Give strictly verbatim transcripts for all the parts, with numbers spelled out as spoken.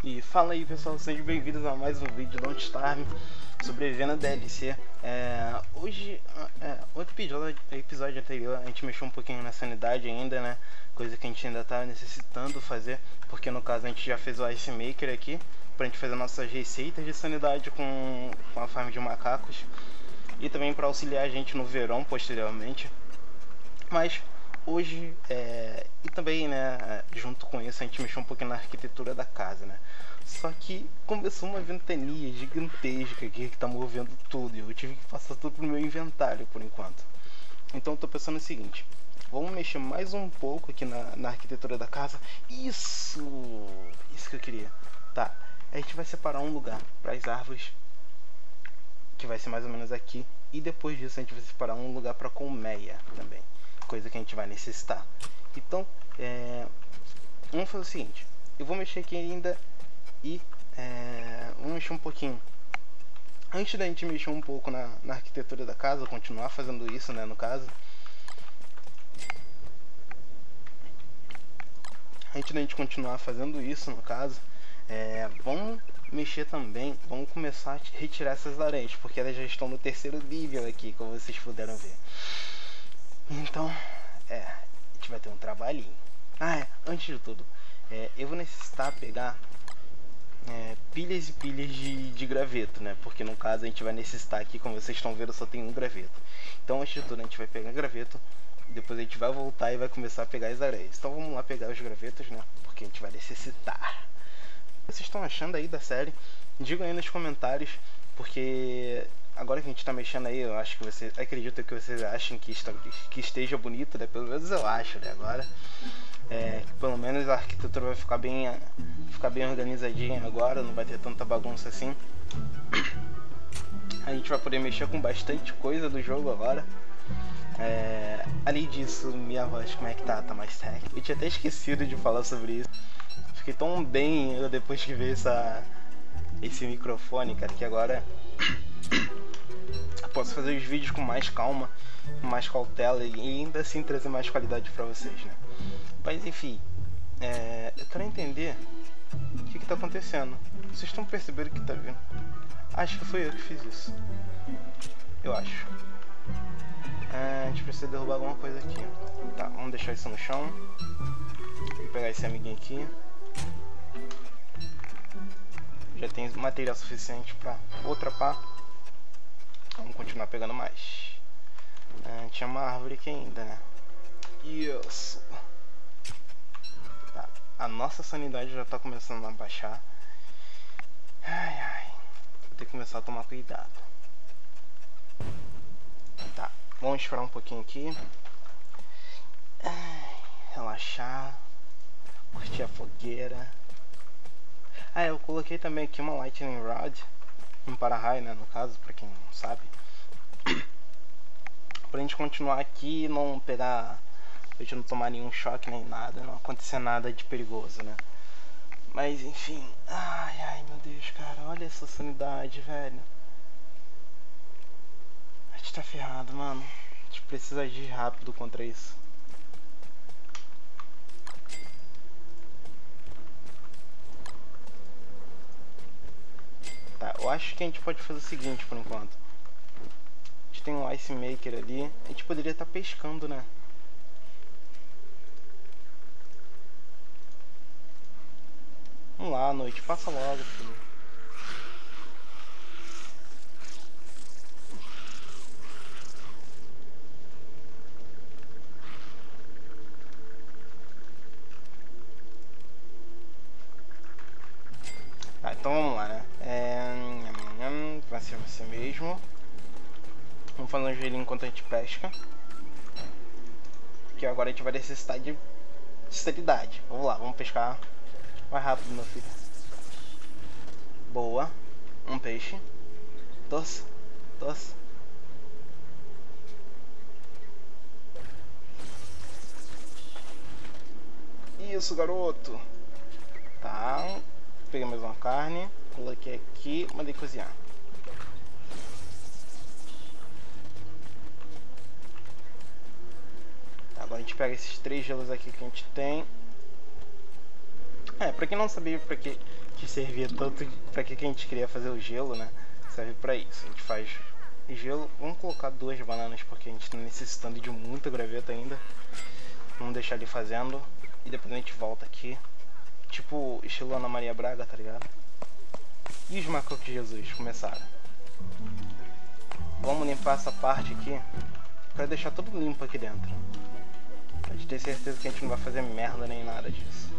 E fala aí pessoal, sejam bem-vindos a mais um vídeo Don't Starve, sobrevivendo a D L C. É, hoje, é, outro episódio, episódio anterior, a gente mexeu um pouquinho na sanidade ainda, né? Coisa que a gente ainda tá necessitando fazer, porque no caso a gente já fez o Ice Maker aqui, pra gente fazer nossas receitas de sanidade com, com a farm de macacos. E também para auxiliar a gente no verão posteriormente. Mas hoje, é, e também, né, junto com isso, a gente mexeu um pouquinho na arquitetura da casa, né? Só que começou uma ventania gigantesca aqui que tá movendo tudo e eu tive que passar tudo pro meu inventário por enquanto. Então eu tô pensando o seguinte, vamos mexer mais um pouco aqui na, na arquitetura da casa. Isso! Isso que eu queria. Tá, a gente vai separar um lugar para as árvores, que vai ser mais ou menos aqui. E depois disso a gente vai separar um lugar para colmeia também, coisa que a gente vai necessitar. Então, é, vamos fazer o seguinte, eu vou mexer aqui ainda e é, vamos mexer um pouquinho. Antes da gente mexer um pouco na, na arquitetura da casa, continuar fazendo isso, né, no caso. Antes da gente continuar fazendo isso, no caso, é, vamos mexer também, vamos começar a retirar essas aranhas, porque elas já estão no terceiro nível aqui, como vocês puderam ver. Então, é, a gente vai ter um trabalhinho. Ah, é, antes de tudo, é, eu vou necessitar pegar é, pilhas e pilhas de, de graveto, né? Porque no caso a gente vai necessitar aqui, como vocês estão vendo, só tem um graveto. Então, antes de tudo, a gente vai pegar graveto, depois a gente vai voltar e vai começar a pegar as areias. Então vamos lá pegar os gravetos, né? Porque a gente vai necessitar. O que vocês estão achando aí da série? Digam aí nos comentários, porque agora que a gente está mexendo aí, eu acho que vocês, acredito que vocês achem que, está, que esteja bonito, né? Pelo menos eu acho, né? Agora, é, pelo menos a arquitetura vai ficar bem, ficar bem organizadinha agora, não vai ter tanta bagunça assim. A gente vai poder mexer com bastante coisa do jogo agora. É, além disso, minha voz, como é que tá? Tá mais técnica. Eu tinha até esquecido de falar sobre isso. Fiquei tão bem eu depois que ver essa, esse microfone, cara, que agora eu posso fazer os vídeos com mais calma, com mais cautela e ainda assim trazer mais qualidade pra vocês, né? Mas enfim, é, eu quero entender o que que tá acontecendo. Vocês estão percebendo o que tá vindo? Acho que foi eu que fiz isso. Eu acho. É, a gente precisa derrubar alguma coisa aqui. Tá, vamos deixar isso no chão. Vou pegar esse amiguinho aqui. Já tem material suficiente para outra pá. Vamos continuar pegando mais. É, tinha uma árvore aqui ainda, né? Isso. Tá. A nossa sanidade já tá começando a baixar. Ai, ai. Vou ter que começar a tomar cuidado. Tá. Vamos esperar um pouquinho aqui. Ai, relaxar. Curtir a fogueira. Ah, eu coloquei também aqui uma Lightning Rod, um para-raio, né, no caso, pra quem não sabe. Pra gente continuar aqui e não pegar, pra gente não tomar nenhum choque nem nada, não acontecer nada de perigoso, né. Mas enfim, ai, ai, meu Deus, cara, olha essa sanidade, velho. A gente tá ferrado, mano. A gente precisa agir rápido contra isso. Tá, eu acho que a gente pode fazer o seguinte por enquanto. A gente tem um Ice Maker ali. A gente poderia estar pescando, né? Vamos lá, à noite. Passa logo, filho. Tá, então vamos lá, né? É... Vai ser você mesmo. Vamos fazer um gelinho enquanto a gente pesca. Porque agora a gente vai necessitar de seriedade. Vamos lá, vamos pescar mais rápido, meu filho. Boa. Um peixe. Doce. Doce. Isso, garoto. Tá. Peguei mais uma carne. Coloquei aqui. Mandei cozinhar. Tá, agora a gente pega esses três gelos aqui que a gente tem. É, pra quem não sabia pra que, que servia tanto, pra que, que a gente queria fazer o gelo, né? Serve pra isso. A gente faz gelo. Vamos colocar duas bananas porque a gente tá necessitando de muita graveto ainda. Vamos deixar ele fazendo. E depois a gente volta aqui. Tipo, estilo Ana Maria Braga, tá ligado? E os macacos de Jesus começaram. Vamos limpar essa parte aqui pra deixar tudo limpo aqui dentro. Pra gente ter certeza que a gente não vai fazer merda nem nada disso.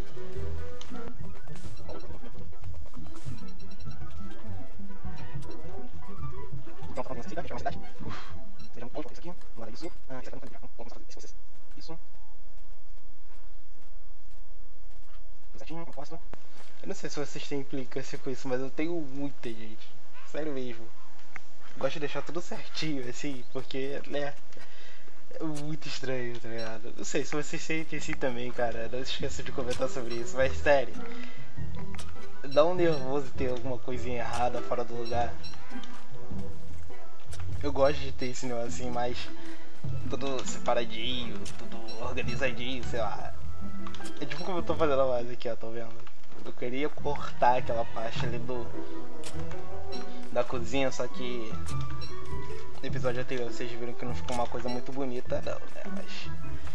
Então, falando assim, deixa eu cidade. Uf, seja muito bom isso aqui. Vamos lá, isso. Ah, isso aqui não tá. Vamos fazer isso. Isso. Certinho, eu posto. Eu não sei se vocês têm implicância com isso, mas eu tenho muita, gente. Sério mesmo. Gosto de deixar tudo certinho, assim, porque, né, é muito estranho, tá ligado? Não sei se vocês sentem assim também, cara. Não esqueça de comentar sobre isso, mas sério. Dá um nervoso ter alguma coisinha errada fora do lugar. Eu gosto de ter esse negócio assim, mais tudo separadinho, tudo organizadinho, sei lá. É tipo como eu tô fazendo a base aqui, ó, tô vendo? Eu queria cortar aquela parte ali do da cozinha, só que no episódio anterior vocês viram que não ficou uma coisa muito bonita não, né, mas...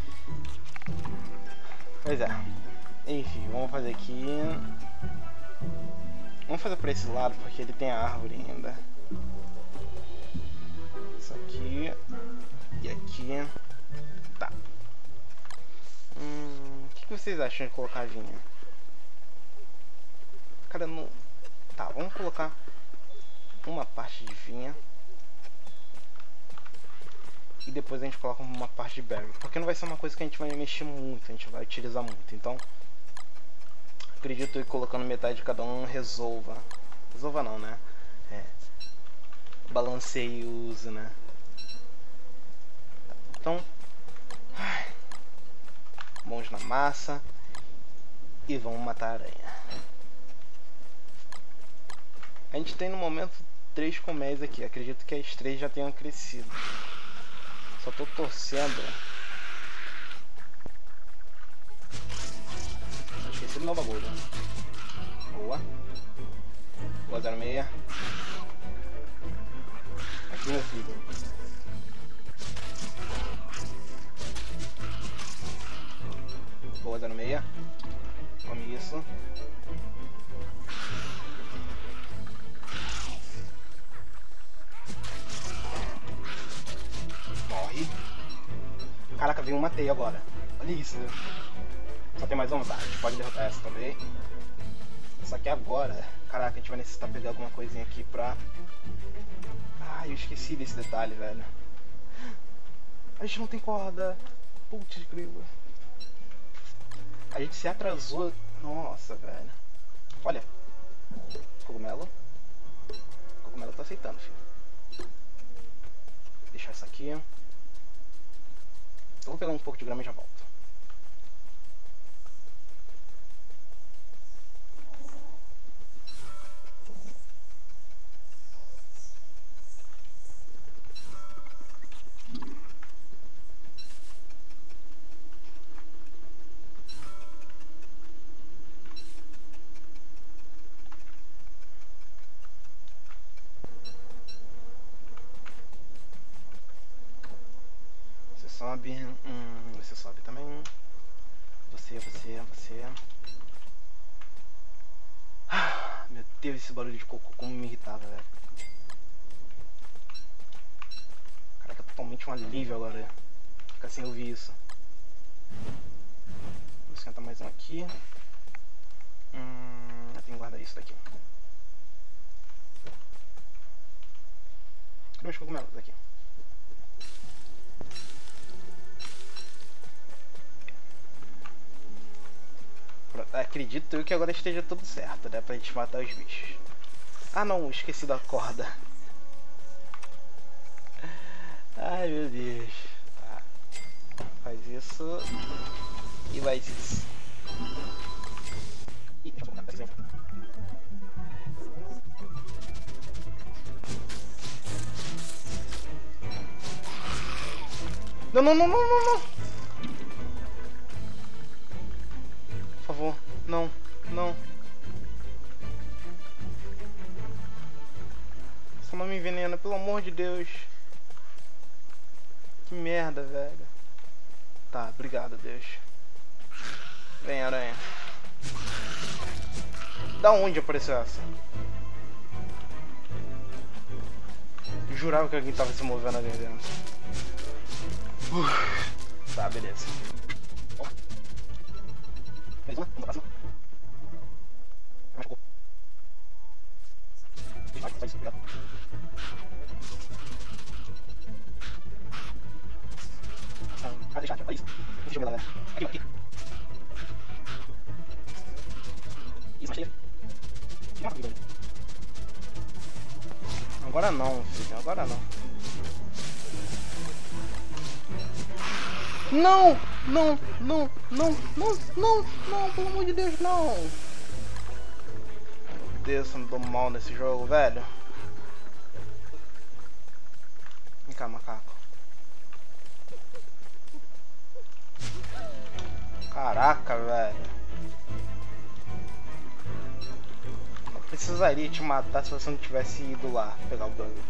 Pois é. Enfim, vamos fazer aqui. Vamos fazer por esse lado, porque ele tem a árvore ainda. Isso aqui. E aqui. Tá. Hum, o que vocês acham de colocar a vinha? Cara, não... Tá, vamos colocar uma parte de vinha. E depois a gente coloca uma parte de berry. Porque não vai ser uma coisa que a gente vai mexer muito, a gente vai utilizar muito. Então, acredito que colocando metade de cada um resolva. Resolva não, né? É. Balanceie o uso, né? Então, mãos na massa. E vamos matar a aranha. A gente tem no momento três colmeias aqui. Acredito que as três já tenham crescido. Só tô torcendo. Esqueci do meu bagulho. Boa. Boa, zero seis. Aqui, meu filho. Boa, zero seis. Come isso. Morre. Caraca, veio uma teia agora. Olha isso. Só tem mais uma? Tá, a gente pode derrotar essa também. Só que agora, caraca, a gente vai necessitar pegar alguma coisinha aqui pra... Ah, eu esqueci desse detalhe, velho. A gente não tem corda. Putz, grilo. A gente se atrasou. Nossa, velho. Olha. Cogumelo. Cogumelo tá aceitando, filho. Deixar isso aqui. Eu vou pegar um pouco de grama e já volto. Sobe, hum, você sobe também. Você, você, você. Ah, meu Deus, esse barulho de cocô como me irritava, velho. Caraca, é totalmente um alívio agora. Ficar sem ouvir isso. Vou esquentar mais um aqui. Hum, eu tenho que guardar isso daqui. Cadê meus cogumelos aqui? Acredito eu que agora esteja tudo certo, né? Pra gente matar os bichos. Ah não, esqueci da corda. Ai meu Deus. Tá. Faz isso. E mais isso. Ih, deixa eu colocar essa. Não, não, não, não, não, não. Por favor, não. envenena, pelo amor de Deus. Que merda, velho. Tá, obrigado, Deus. Vem, aranha. Da onde apareceu essa? Eu jurava que alguém tava se movendo ali dentro. Uf. Tá, beleza. Mais uma? Vamos pra próxima. Machucou. Vai, sai, obrigado. Ah, deixa, olha isso. Deixa eu ver lá, né? Aqui, aqui. Isso, achei. Agora não, filho. Agora não. Não! Não! Não! Não! Não! Não! Não! Pelo amor de Deus, não! Meu Deus, eu me dou mal nesse jogo, velho. Vem cá, macaco. Caraca, velho. Eu precisaria te matar se você não tivesse ido lá pegar o bagulho.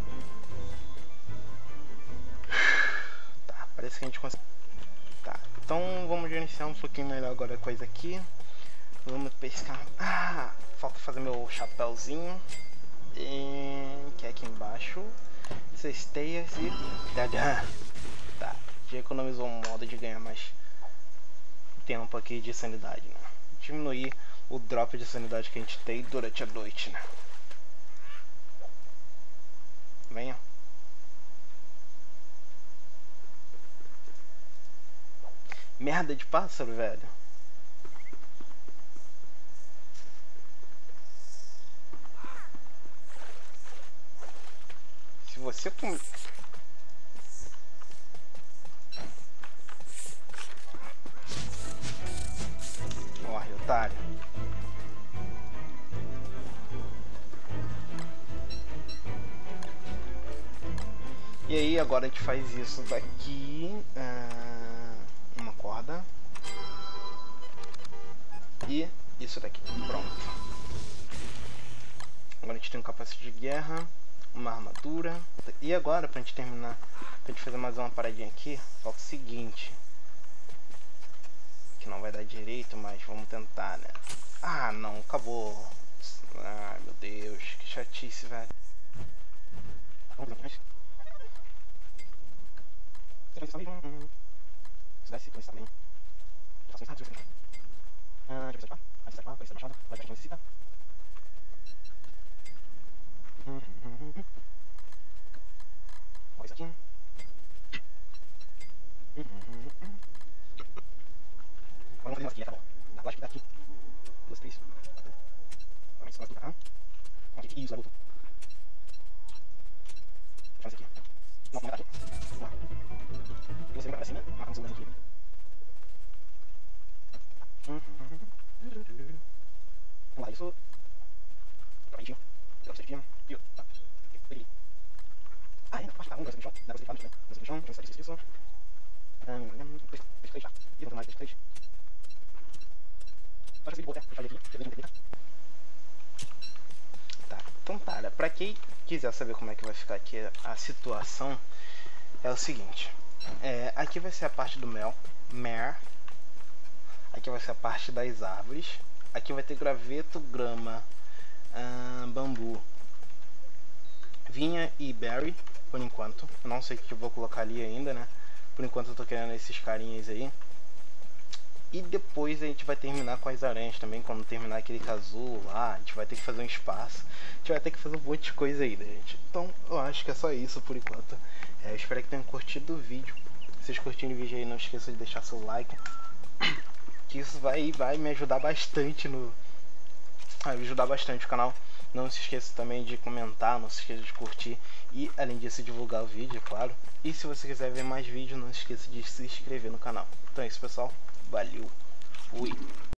Tá, parece que a gente conseguiu. Tá, então vamos gerenciar um pouquinho melhor agora a coisa aqui. Vamos pescar. Ah, falta fazer meu chapéuzinho. E... que é aqui embaixo. Essas teias e... Tá, já economizou um modo de ganhar mais tempo aqui de sanidade, né? Diminuir o drop de sanidade que a gente tem durante a noite, né? Venha. Merda de pássaro, velho. Se você comer... Morre, otário. E aí, agora a gente faz isso daqui. Uh, uma corda. E isso daqui. Pronto. Agora a gente tem um capacete de guerra. Uma armadura. E agora, pra gente terminar, pra gente fazer mais uma paradinha aqui, falta o seguinte. Que não vai dar direito, mas vamos tentar, né? Ah, não, acabou. Ai, meu Deus, que chatice, velho. Vamos ver mais. Isso daí se conhece também. Já faço isso, ah, deixa eu ver. Ah, deixa eu ver. Vai estar deixando. Vai estar necessita. Olha isso aqui. Agora vamos fazer uma aqui, tá bom. Eu acho que tá aqui. Duas, três. Vamos aqui, tá? Aqui, isso, vai voltar. Vamos aqui. Não, não dá aqui. Vamos lá. E você vai pra cima, marcamos o segundo aqui. Vamos lá, isso. Prontinho. Pegamos aqui. E tá. Peguei. Ah, ainda pode ficar um, dois, três, dá pra você falar também. Dois, três, dois, três, isso. Três, três, já. E vamos mais, três, três. Pode fazer de boa, deixa eu fazer aqui. Deixa eu ver. Tá, então tá, né? Pra quem quiser saber como é que vai ficar aqui a situação, é o seguinte. É, aqui vai ser a parte do mel, mer. Aqui vai ser a parte das árvores. Aqui vai ter graveto, grama, hum, bambu, vinha e berry, por enquanto. Eu não sei o que eu vou colocar ali ainda, né? Por enquanto eu tô querendo esses carinhas aí. E depois a gente vai terminar com as aranhas também. Quando terminar aquele casulo lá, a gente vai ter que fazer um espaço. A gente vai ter que fazer um monte de coisa aí, né, gente? Então eu acho que é só isso por enquanto. É, eu espero que tenham curtido o vídeo. Se vocês curtirem o vídeo aí, não esqueçam de deixar seu like. Que isso vai, vai me ajudar bastante no... Vai me ajudar bastante o canal. Não se esqueça também de comentar, não se esqueça de curtir. E além disso, divulgar o vídeo, é claro. E se você quiser ver mais vídeos, não se esqueça de se inscrever no canal. Então é isso, pessoal. Valeu. Fui.